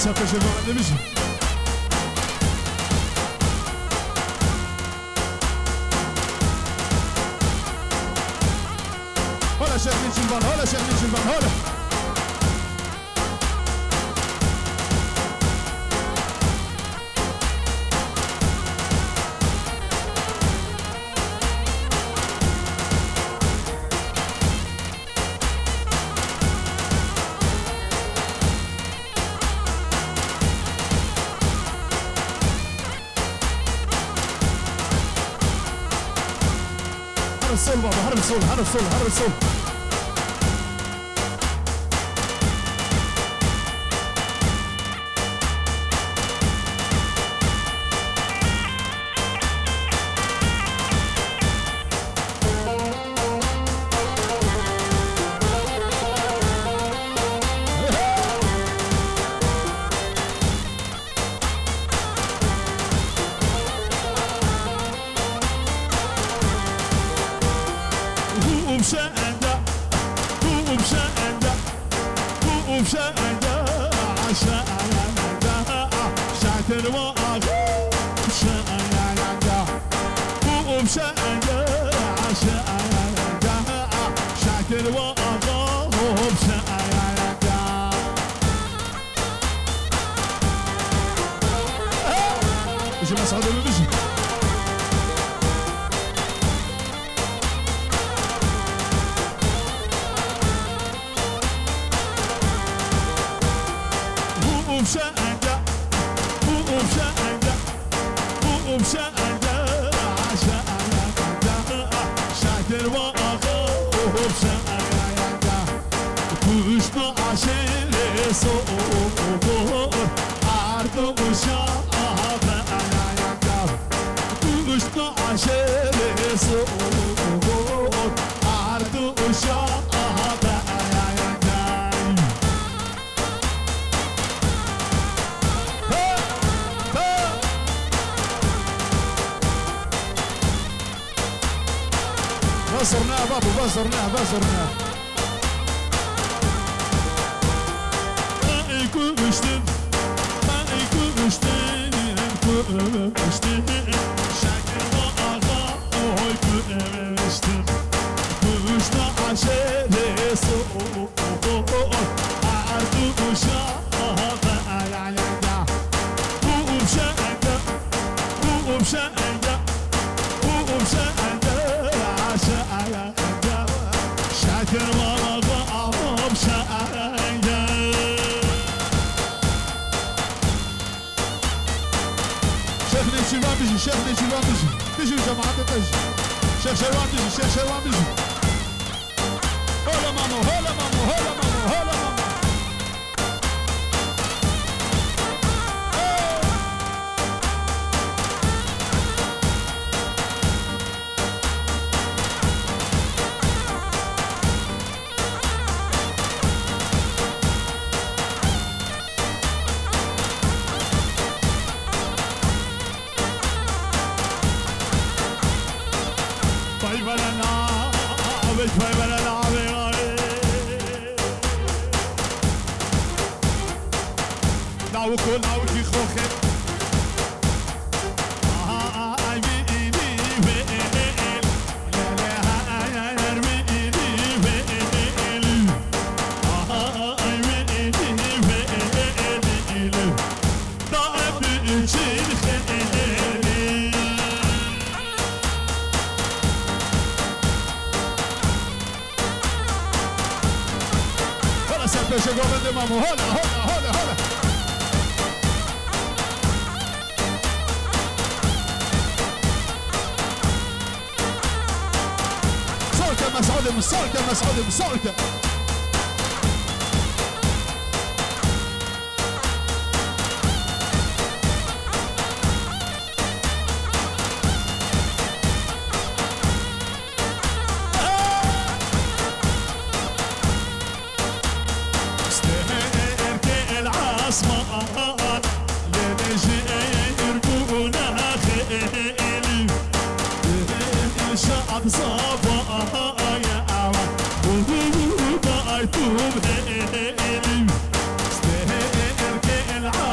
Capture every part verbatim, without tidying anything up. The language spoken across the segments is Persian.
ساقش الوعد بيجي هلا شيخ نجيبان هلا شيخ نجيبان هلا الصول بابا هرب الصول هرب الصول هرب الصول وبشقدة وبشقدة وبشقدة عشقدة شعت الوقت وبشقدة وبشقدة عشقدة شعت الوقت وبشقدة بيجي مسعود بيجي وبشقدة وبشقدة وبشقدة عشقدة شعت الوقت وبشقدة كشنا عشان صور عرض وشقدة كشنا عشان صور عرض وشقدة بصرناه بابو بصرناه بصرناه ما يكونشتن ما يكونشتن يكونشتن شكل وقضى ويكونشتن كوشنا عشان يسوق عدو وشاطة يعني ده وبشقدة وبشقدة وبشقدة شاكر ورقة أعظم شاكر شيخ نشيبان بيجي شيخ نشيبان بيجي بيجي جماعة تجي شيخ شيوان بيجي شيخ شيوان بيجي هلا مامو هلا مامو هلا مامو هلا مامو وكل عودي خوخت هلا سبت شغل مامو هلا هلا هلا هلا مسعود مسعود مسعود مسعود استهرك العاصمة لنجي يركونا خيل الشعب صافى توب هيل استهرك العاصمة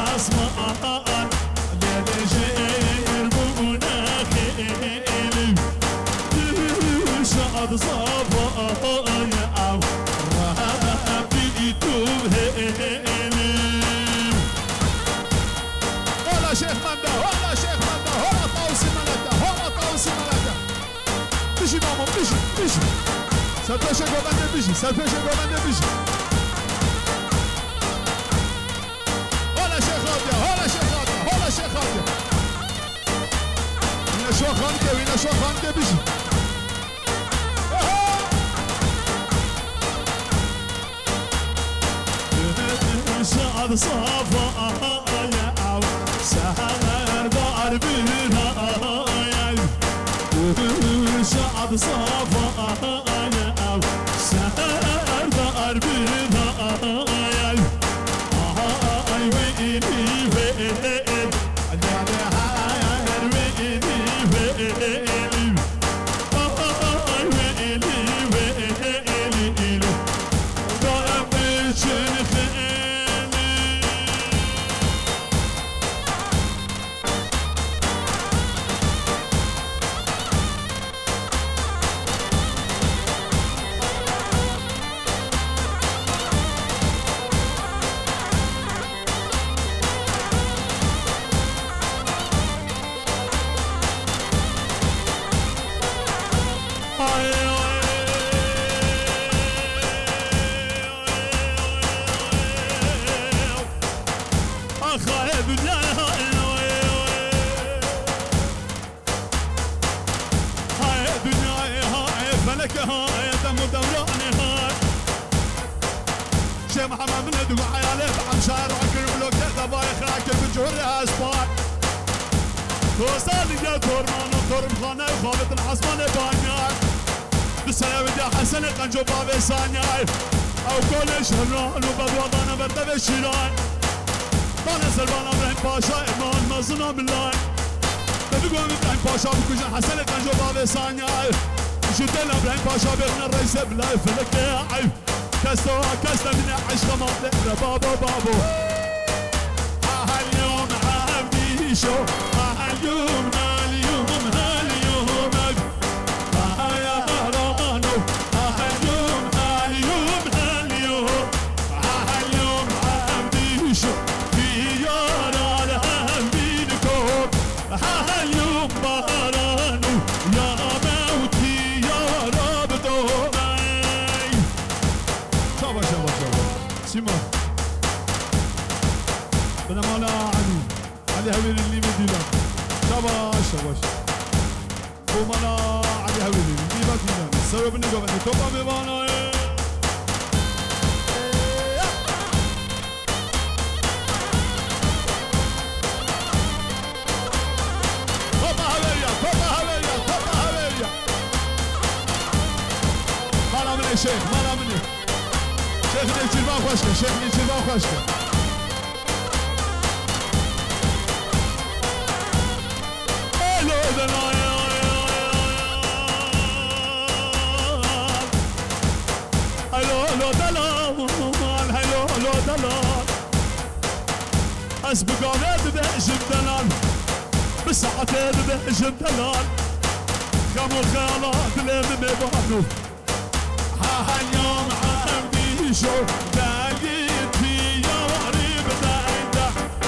سرپیش گوبنده بیشی سرپیش گوبنده بیشی حالا شیخاتیا حالا شیخاتیا حالا شیخاتیا اینا شو خانده اینا شو خانده بیشی شعب صفا يا سهر دار بنايا شعب صفا يا سهر دار بنايا هاي ويني وين انا هاي ويني وين هاي ويني وين ضرب الشيخ حسن قنجو باب سانياي او كل شهران وبدوضانا برده بالشيراي طالع سلبانا برين باشا ايمان مزنا باللاي تدقوا من برين باشا بكوشن حسن قنجو باب سانياي شدنا برين باشا بيغنا الرئيس بلاي فلك يا عيب كستو كستا من عشق مطلع بابو بابو هاليوم عبدي شو هاليوم هاليوم هاليوم سيما بنا مالا علي علي هويل اللي مدينا شاباش شاباش بو مالا علي هويل اللي مدينا سوي بني قبل توبا بيبانا توبا هويا توبا هويا توبا هويا مالا مني شيخ مالا مني شيخ نيجي ما خوشك شيخ نيجي ما خوشك الو دلال الو الو دلال الو الو دلال اسبق على بهجم دلال بساعتين بهجم دلال خمو خالات لين بيبانو ها اليوم عندي شو لقيت في ياري بدايته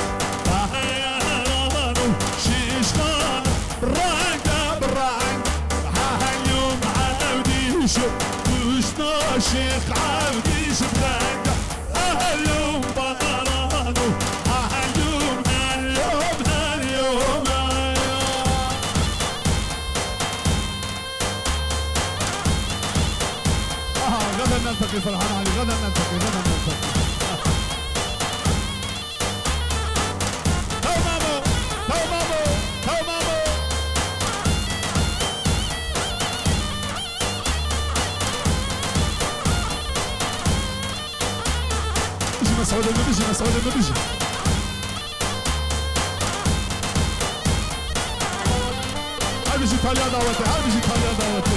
طهيرانو شيشان برانكا برانك ها اليوم عندي شو وشنا شيخ عندي شبرانكا ها اليوم بهرانو ها اليوم هاليوم هاليوم غدا نلتقي فرحان علي غدا نلتقي غدا نلتقي تو مامو تو مامو تو مامو بيجي مسعود اللي بيجي مسعود اللي بيجي هاي بيجي ايطاليا دعوتي هاي بيجي ايطاليا دعوتي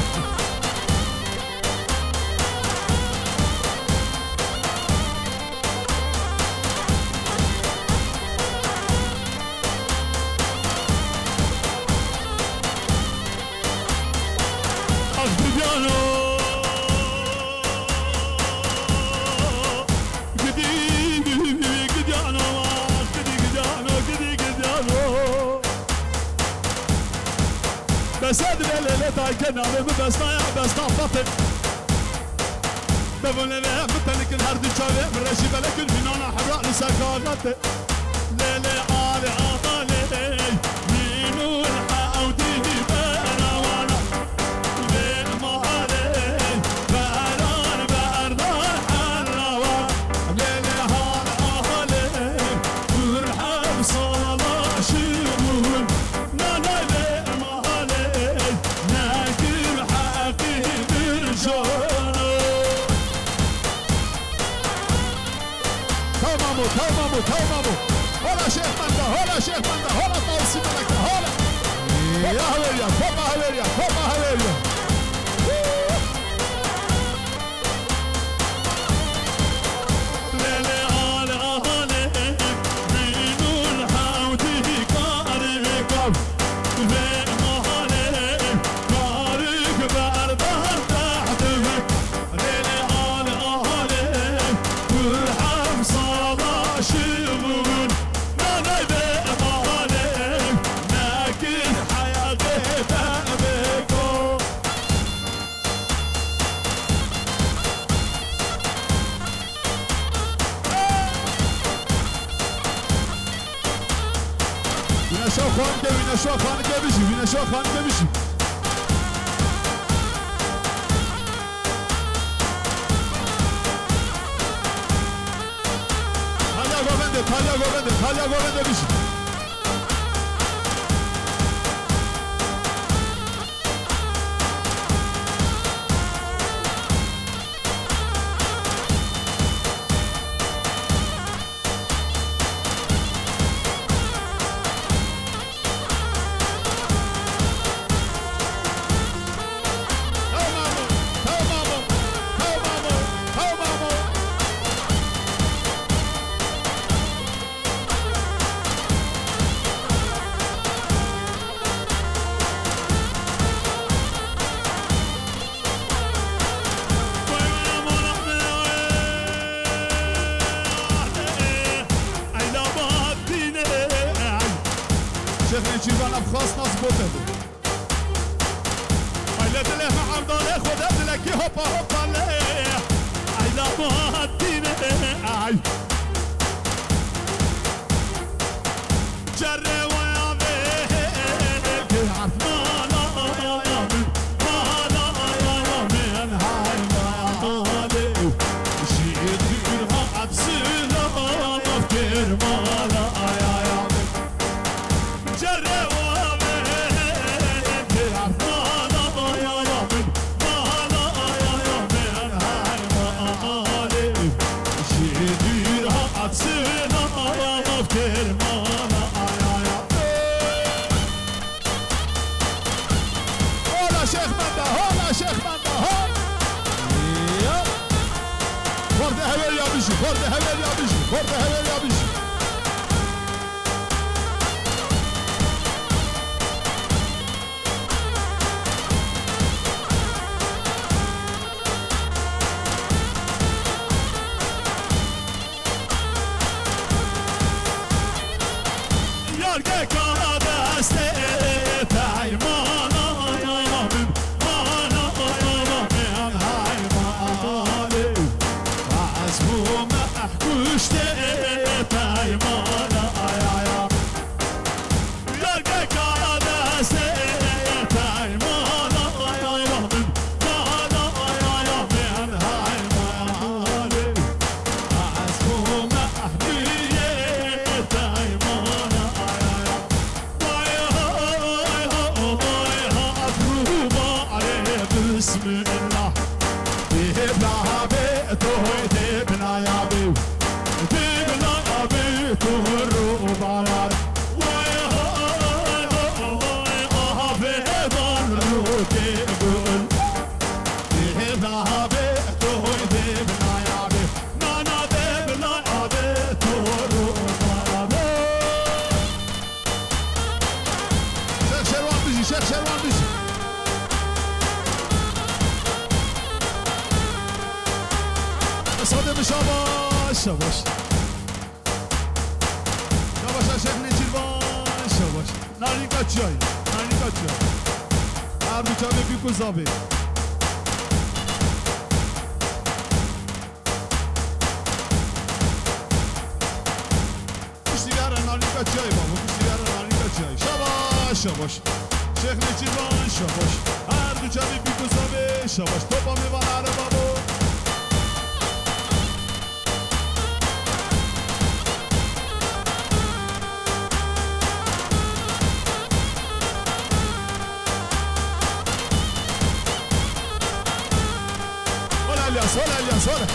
بس هذه الليلة تايكنا بس ما بس نفطن ببونه به متنك الهرد جاوي برشي بلك الفنانة حراء لسكاغته ليلي آلي آلي مينو الحاودي بينا وانا بين مالي باران باردان حلوة ليلي آلي آلي ورحب صلاة شمول نانا بين مالي ناكم حقي برجانا تمامو تمامو تمامو هلا شيخ منده هلا شيخ منده هلا طاوسي ملكة هلا يا هليا فوق هليا فوق هليا ليلي آل آلي مينو الحاودي كاركب بين مالي كارك باردان تحتفك ليلي آل آلي والحب صلاة شمول نانا بمالي لكن حياتي تأبكو وینا شو خانگه وینا شو خانگه بشی وینا شو خانگه بشی تالیا گوونده تالیا گوونده تالیا گوونده بشی تمامو تمامو تمامو تمامو شيخ نجيبان بخاص ناس بوتل عيلة له عمدانه خدا لك هوبا هوبا له عيلة ما الدين اي جري ويا بيك عثمان يا من انا يا من هاي ما لي شي يديرها ابسنا افكر مالا يا يا جري وابيك عثمان يا يا من مالا يا يا من هاي ما لي شي يديرها ابسنا افكر مالا يا يا هلا شيخ منده هلا شيخ منده هلا خورده هول يا بيشي خورده هول يا بيشي خورده هول يا بيشي yargı kadeste taymana ya min mana ya min haymali azbu mahkushte taymana ya ya yargı kadeste taymana ya min mana ya min haymali azbu mahkushte taymana بسم الله تبنا بيتو تبنا يا بي تبنا يا بي تهرب على واي هاي هاي اه بيبان روكي قول تبنا بيتو تبنا يا بي نانا تبنا يا بي تهرب على شيخ شروان بيجي شيخ شروان بيجي صادم شاباش شاباش شاباش شيخ نجيبان شاباش ناري kaçıyor nari kaçıyor her bir tane büyük uzabi kaçay baba bu sigara rani kaçay şabaş şabaş Şeyh Necirvan şabaş her düçeli bir kusabe şabaş topa mi var araba bu Hola Elias, hola Elias, hola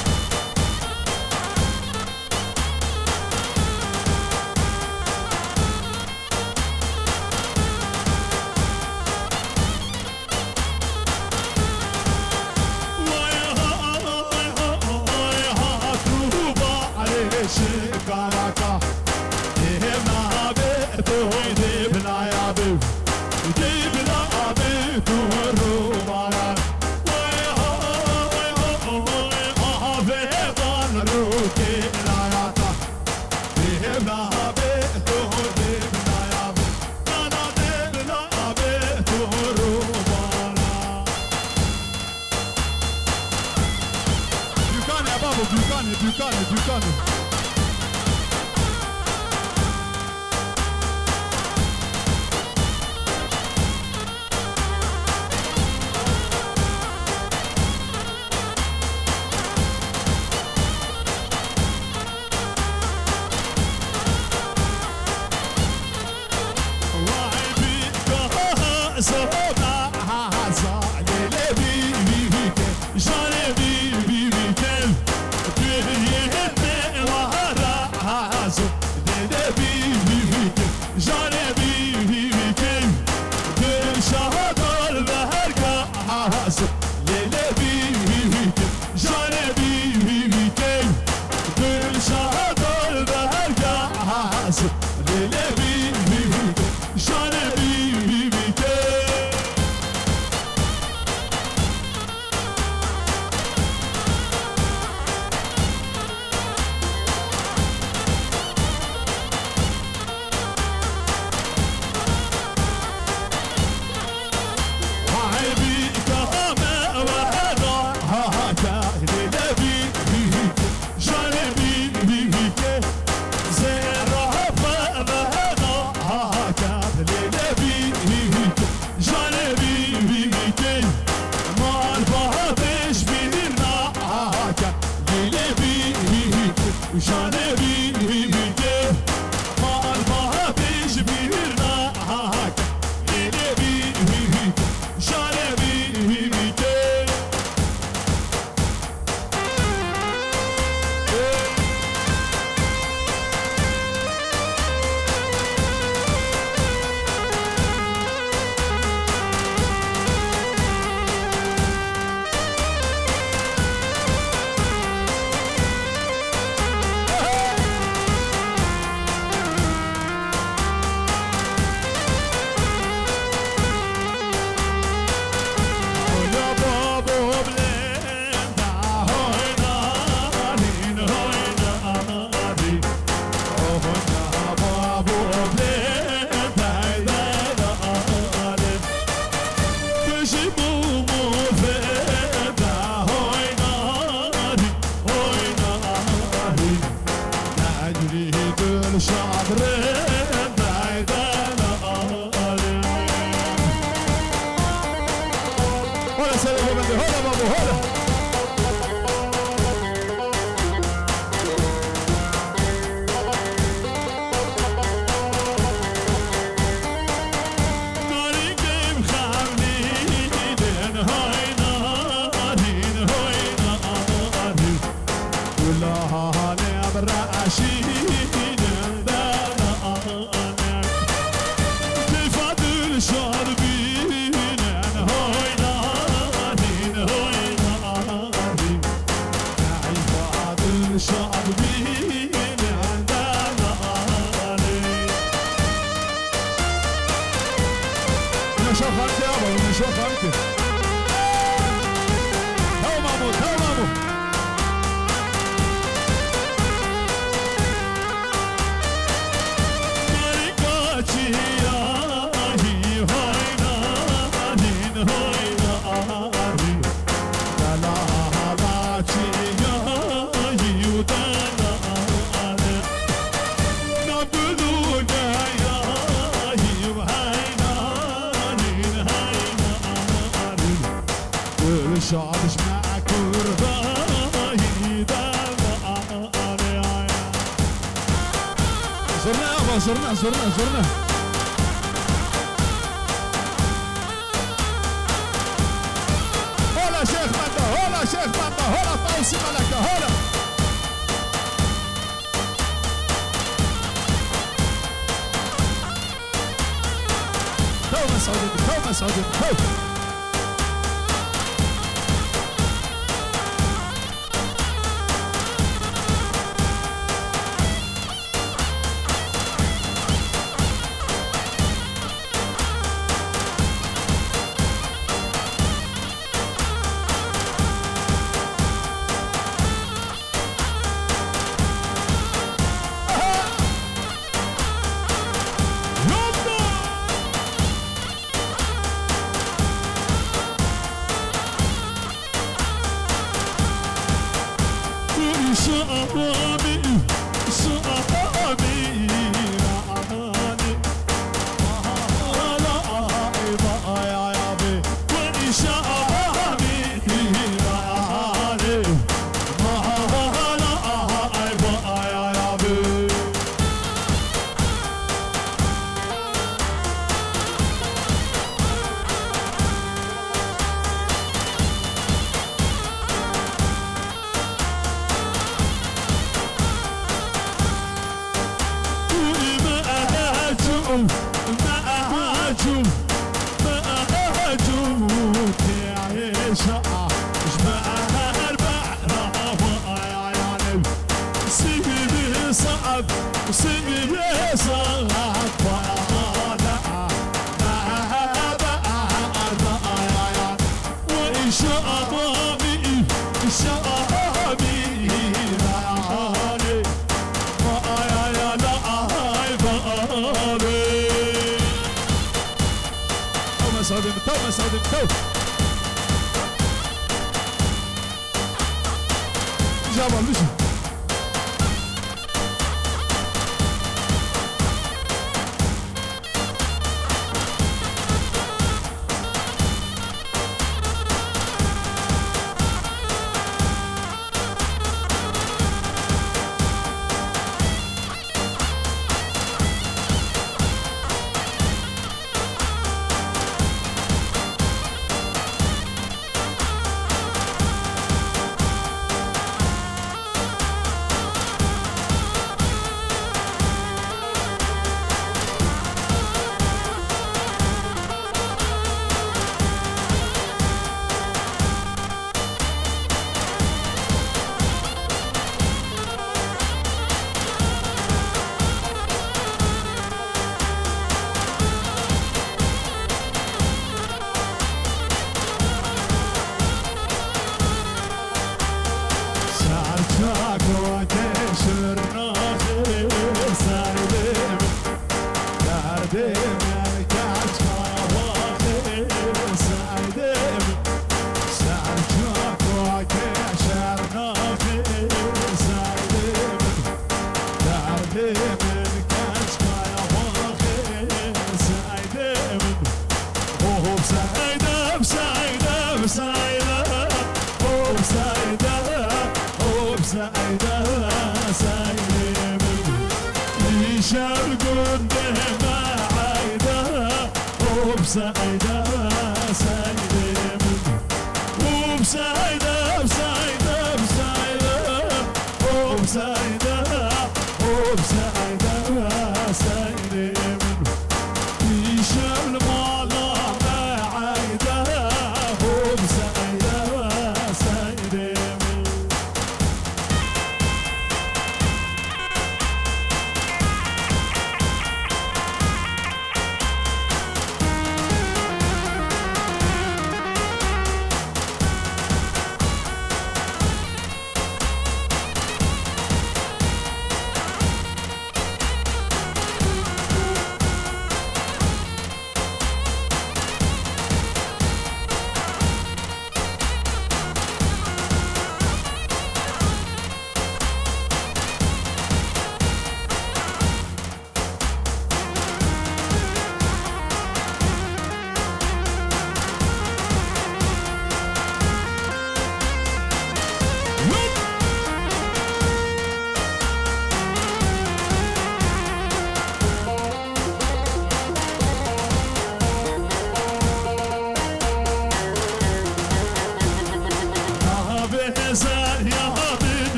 Karaka, Ehna be, tu de bnaya be, de bnaya be, tu rumana. Oy oy oy, ah be ban ruke layata, Ehna be, tu de bnaya be, na de bnaya be, tu rumana. Bukane babo, bukane, bukane, bukane. Good زرنا زرنا زرنا هلا شيخ مندة هلا شيخ مندة هلا طوسي ملكة هلا تو مسعودين تو مسعودين تو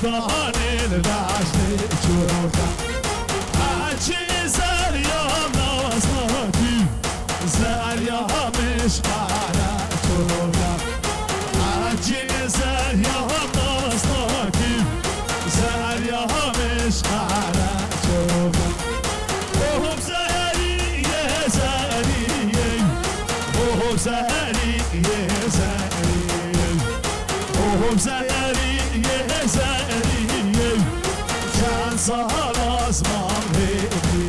ستاني الباشر تشوفه حاجي زريا نوصلتي زريا مش على تشوفه حاجي زريا نوصلتي زريا مش على تشوفه وهم زهري يا زهري وهم زهري يا زهري وهم زهري يا زهري كان صار أزمان هيك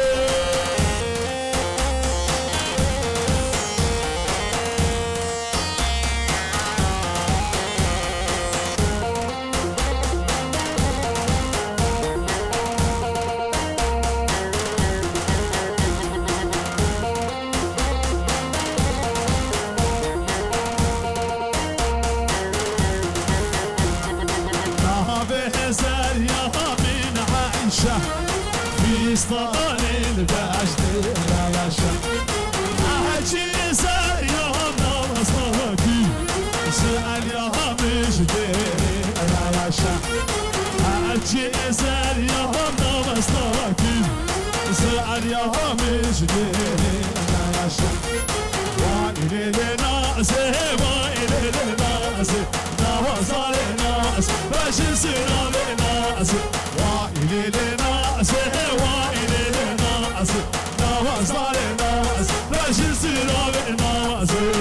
في اسطان الباشر العشا أحكي زريا نوصلتي سأل يا مش ديري العشا أحكي زريا نوصلتي سأل يا مش ديري العشا وإلي لناسي وإلي لناسي نوصل الناس باش نسينا لناسي وإلي لناسي وإلي لناسي نوصل الناس باش نسينا لناسي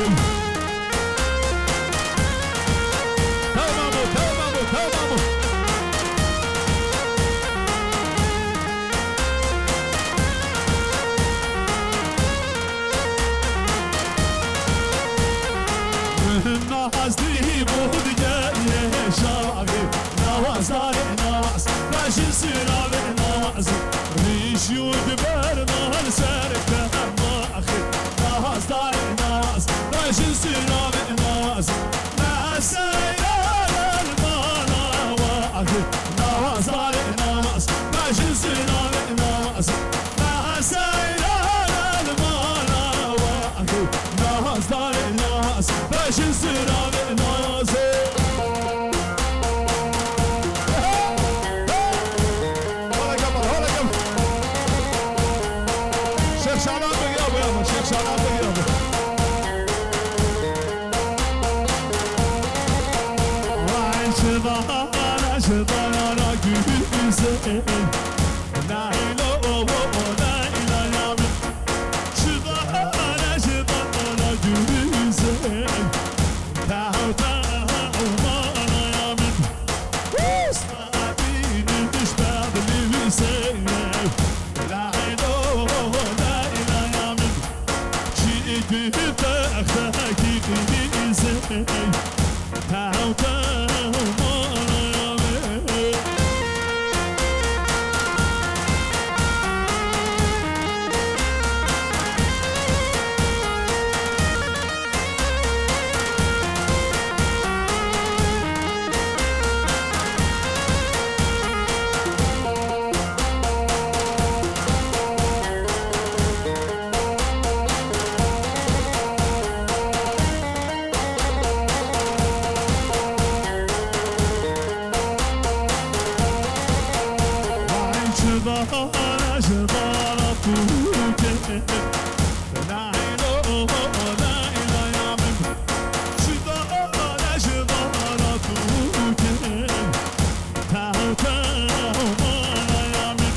تمامو تمامو تمامو الناس دي بود جاي شاغي نوازار الناس باش نسينا بالناس ريش يدبرنا السرك ما اخي نوازار الناس باش نسينا بالناس ناس يا المانا واخي نوازار الناس باش نسينا بالناس ناس يا المانا واخي نوازار الناس باش نسينا بالناس هلا قبل هلا قبل شيخ شعبان بقيابه يابا شيخ شعبان بقيابه وعين شضانا شضانا كيسي نايلو نايلا يامن شضانا شضانا كيسي تاو تاو مانا يامن وستابين تشباب اللي بيسي لايلو لايلا يامن شيء تاختاك كيسي تاو تاو مانا يامن شضانا شضانا توكي نايلو نايلا يامن شضانا شضانا توكي تاو تاو مانا يامن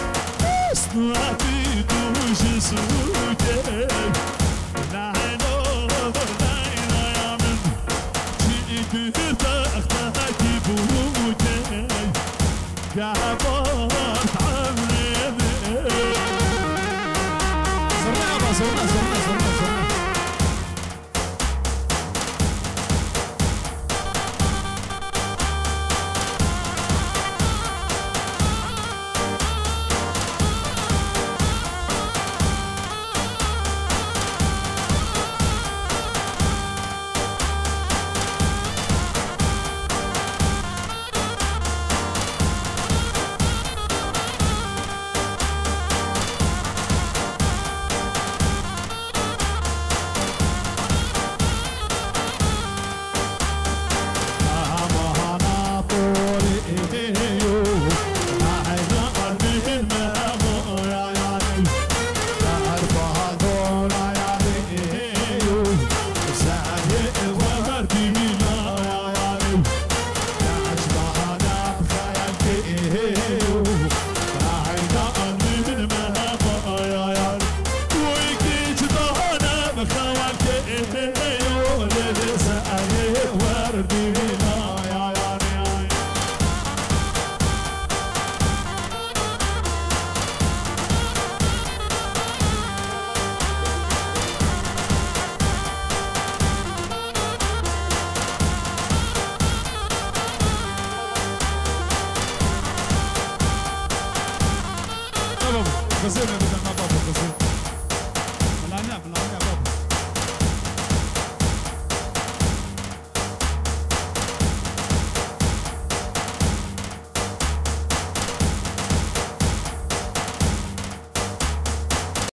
اسنعتي دوش سوكي نايلو نايلا يامن شيء تختاك بوكي كابرت عمري زرنا يابا زرنا زرنا زرنا زرنا زنه بدن